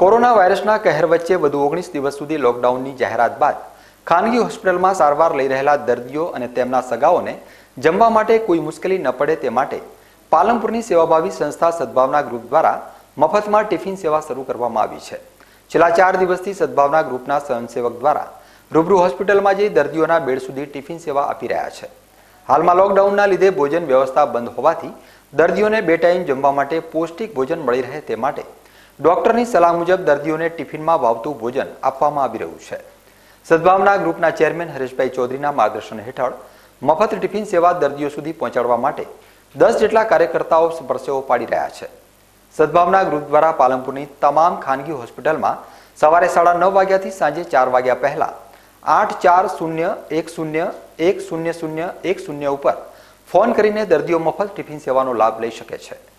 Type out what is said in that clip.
Corona વાયરસના કહેર વચ્ચે વધુ 19 દિવસ સુધી લોકડાઉનની જાહેરાત બાદ ખાનગી હોસ્પિટલમાં સારવાર લઈ રહેલા દર્દીઓ અને તેમના સગાઓને જમવા માટે કોઈ મુશ્કેલી ન પડે તે માટે પાલનપુરની સેવાભાવી સંસ્થા સદભાવના ગ્રુપ દ્વારા મફતમાં ટિફિન સેવા શરૂ કરવામાં આવી છે। છેલ્લા 4 દિવસથી સદભાવના ગ્રુપના સ્વયંસેવક દ્વારા રૂબરૂ હોસ્પિટલમાં જઈ દર્દીઓના બેડ સુધી ટિફિન સેવા આપી રહ્યા છે। હાલમાં લોકડાઉનના લીધે ભોજન વ્યવસ્થા બંધ હોવાથી દર્દીઓને 2 ટાઈમ જમવા માટે પૌષ્ટિક ભોજન મળી રહે તે માટે ડોક્ટરની સલાહ મુજબ દર્દીઓને ટિફિનમાં વાવતું ભોજન આપવામાં આવી રહ્યું છે। સદભાવના ગ્રુપના ચેરમેન હરેશભાઈ ચૌધરીના માર્ગદર્શન હેઠળ મફત ટિફિન સેવા દર્દીઓ સુધી પહોંચાડવા માટે 10 જેટલા કાર્યકર્તાઓ પરસેવો પાડી રહ્યા છે। સદભાવના ગ્રુપ દ્વારા પાલનપુરની તમામ ખાનગી હોસ્પિટલમાં સવારે 9:30 વાગ્યાથી સાંજે 4 વાગ્યા પહેલા 8401010010 ઉપર ફોન કરીને દર્દીઓ મફત ટિફિન સેવાનો લાભ લઈ શકે છે।